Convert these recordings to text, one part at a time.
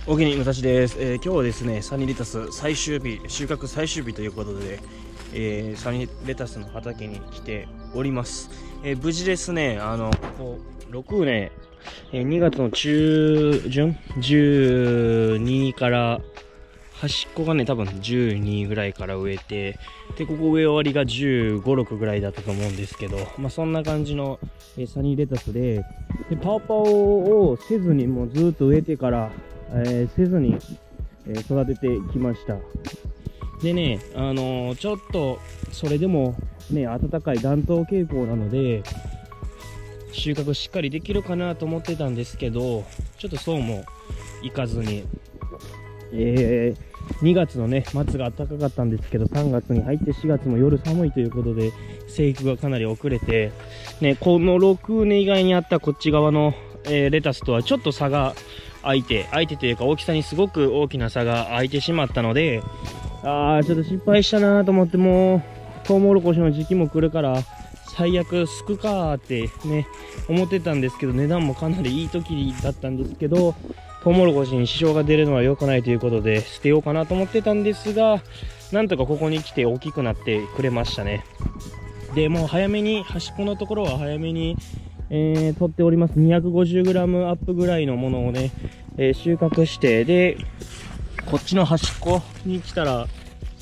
お気に武蔵です。今日はですね、サニーレタス最終日、収穫最終日ということで、サニーレタスの畑に来ております。無事ですね、ここ6年、2月の中旬、12から端っこがね、多分12ぐらいから植えて、で、ここ植え終わりが15、6ぐらいだったと思うんですけど、そんな感じの、サニーレタスで、パオパオをせずにもうずっと植えてから、せずに、育ててきました。でね、ちょっとそれでもね、暖かい暖冬傾向なので収穫しっかりできるかなと思ってたんですけど、ちょっとそうもいかずに、2月のね末が暖かかったんですけど、3月に入って4月も夜寒いということで生育がかなり遅れて、ね、この6年以外にあったこっち側の、レタスとはちょっと差が空いてというか、大きさにすごく大きな差が空いてしまったので、ちょっと失敗したなと思って、もうトウモロコシの時期も来るから最悪すくかーってね思ってたんですけど、値段もかなりいい時だったんですけど、トウモロコシに支障が出るのは良くないということで捨てようかなと思ってたんですが、なんとかここに来て大きくなってくれましたね。でもう早めに端っこのところは早めに取っております。 250g アップぐらいのものをね、収穫して、でこっちの端っこに来たら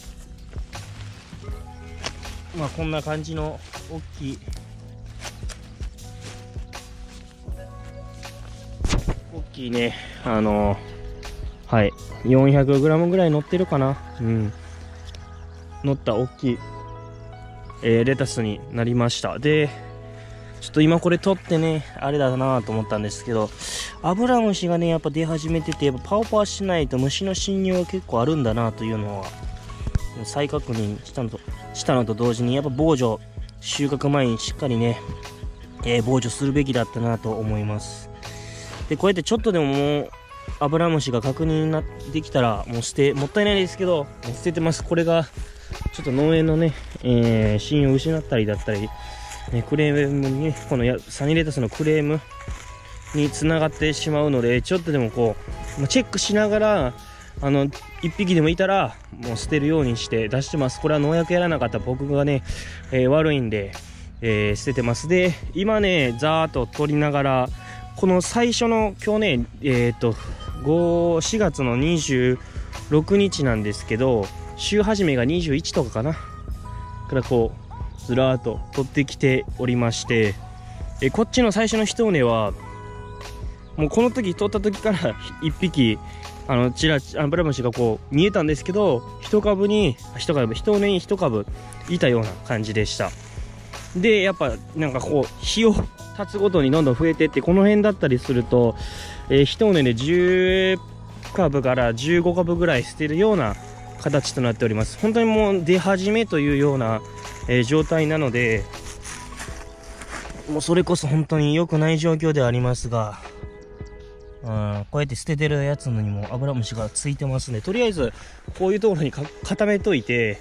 こんな感じの大きいね、はい、400g ぐらい乗ってるかな、乗った大きい、レタスになりました。でちょっと今これ取ってね、あれだなと思ったんですけど、アブラムシがね、やっぱ出始めてて、やっぱパオパオしないと虫の侵入が結構あるんだなというのは、再確認したのと同時に、やっぱ防除、収穫前にしっかりね、防除するべきだったなと思います。で、こうやってちょっとでももう、アブラムシが確認できたら、もったいないですけど、もう捨ててます。これが、ちょっと農園のね、信用を失ったりだったり、クレームにね、このサニーレタスのクレームにつながってしまうので、ちょっとでもこうチェックしながら、1匹でもいたらもう捨てるようにして出してます。これは農薬やらなかった僕がね、悪いんで、捨ててます。で今ねざーっと取りながら、この最初の今日ね4月の26日なんですけど、週始めが21とかかなからこうずらーっと取ってきておりまして、こっちの最初の一畝はもうこの時取った時から1匹アブラムシがこう見えたんですけど、一畝に1株いたような感じでした。でやっぱなんかこう日を経つごとにどんどん増えてって、この辺だったりすると、一畝で10株から15株ぐらい捨てるような形となっております。本当にもう出始めというような、状態なので、もうそれこそ本当に良くない状況ではありますが、こうやって捨ててるやつにもアブラムシがついてますね。とりあえずこういうところに固めといて、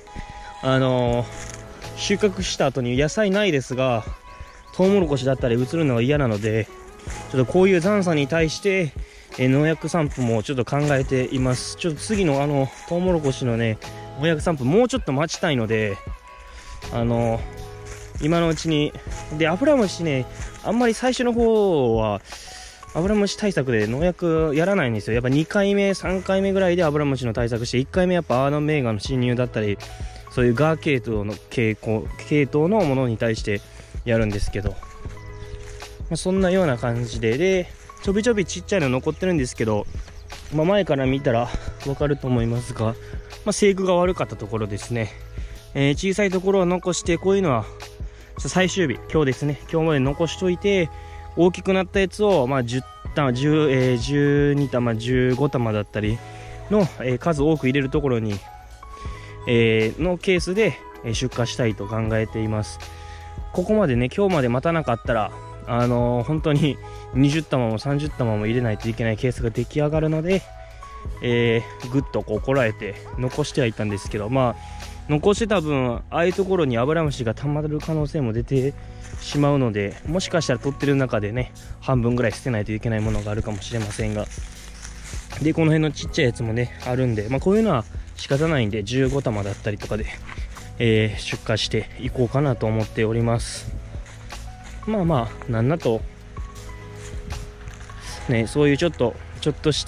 収穫した後に野菜ないですがトウモロコシだったり移るのが嫌なので、ちょっとこういう残差に対して農薬散布もちょっと考えています。ちょっと次のトウモロコシのね農薬散布もうちょっと待ちたいので、今のうちに。でアブラムシね、あんまり最初の方はアブラムシ対策で農薬やらないんですよ。やっぱ2回目3回目ぐらいでアブラムシの対策して、1回目やっぱメガの侵入だったり、そういうガー系統のものに対してやるんですけど、そんなような感じでちょびちょびちっちゃいの残ってるんですけど、前から見たらわかると思いますが、生育が悪かったところですね。小さいところを残して、こういうのは最終日今日ですね、今日まで残しといて、大きくなったやつを10玉、12玉15玉だったりの、数多く入れるところに、のケースで出荷したいと考えています。ここまでね、今日まで待たなかったら本当に20玉も30玉も入れないといけないケースが出来上がるので、ぐっとこらえて残してはいたんですけど、残してた分ああいうところにアブラムシがたまる可能性も出てしまうので、もしかしたら取ってる中でね半分ぐらい捨てないといけないものがあるかもしれませんが、 で、この辺のちっちゃいやつもね、あるんで、こういうのは仕方ないんで、15玉だったりとかで、出荷していこうかなと思っております。なんだと、ね、そういうちょっとした、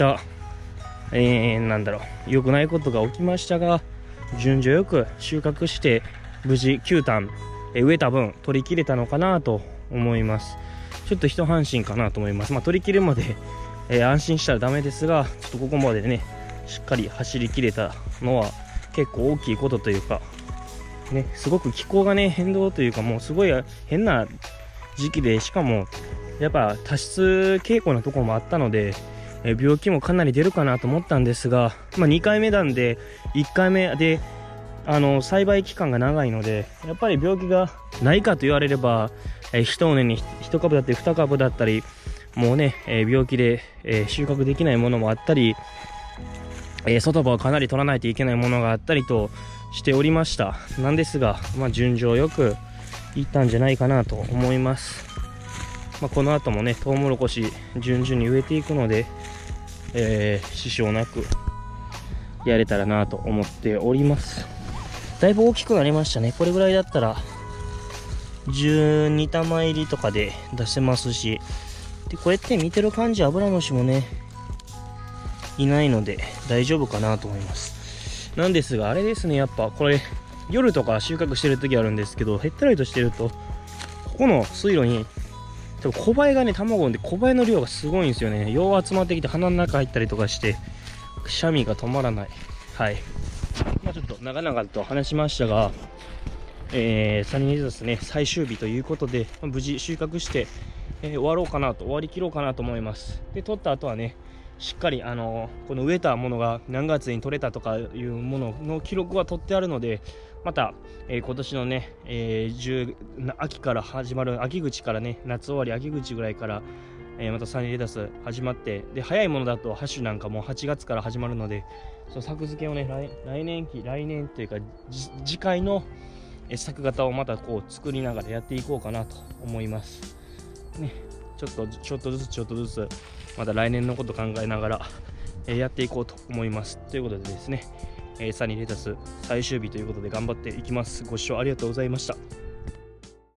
良くないことが起きましたが、順序よく収穫して、無事9単、植えた分取り切れたのかなと思います。ちょっと一安心かなと思います。取り切るまで、安心したらダメですが、ちょっとここまでね、しっかり走り切れたのは結構大きいことというか、ね、すごく気候がね、変動というか、もうすごい変な時期で、しかも、やっぱ多湿傾向のところもあったので、病気もかなり出るかなと思ったんですが、2回目なんで、1回目で、栽培期間が長いので、やっぱり病気がないかと言われれば、一畝に1株だったり2株だったり、もうね、病気で、収穫できないものもあったり、外葉をかなり取らないといけないものがあったりとしておりました。なんですが、順序よくいったんじゃないかなと思います。この後もね、トウモロコシ順々に植えていくので、支障なくやれたらなと思っております。だいぶ大きくなりましたね。これぐらいだったら12玉入りとかで出せますし、でこうやって見てる感じ、アブラムシもねいないので大丈夫かなと思います。なんですが、あれですね、やっぱこれ夜とか収穫してる時あるんですけど、へったりとしてると、ここの水路に多分小バエがね、卵で小バエの量がすごいんですよね。よう集まってきて鼻の中入ったりとかして、くしゃみが止まらない。はい。ちょっと長々と話しましたが、サニーレタスね、最終日ということで、無事収穫して、終わり切ろうかなと思います。で、取った後はね、しっかりこの植えたものが何月に取れたとかいうものの記録は取ってあるので、また、今年のね、秋から始まる、秋口からね、夏終わり秋口ぐらいから、またサニーレタス始まって、で早いものだとハッシュなんかも8月から始まるので、その作付けをね、来年というか次回の作型をまたこう作りながらやっていこうかなと思いますね。ちょっとずつまた来年のこと考えながら、やっていこうと思います。ということでですね、サニーレタス最終日ということで頑張っていきます。ご視聴ありがとうございました。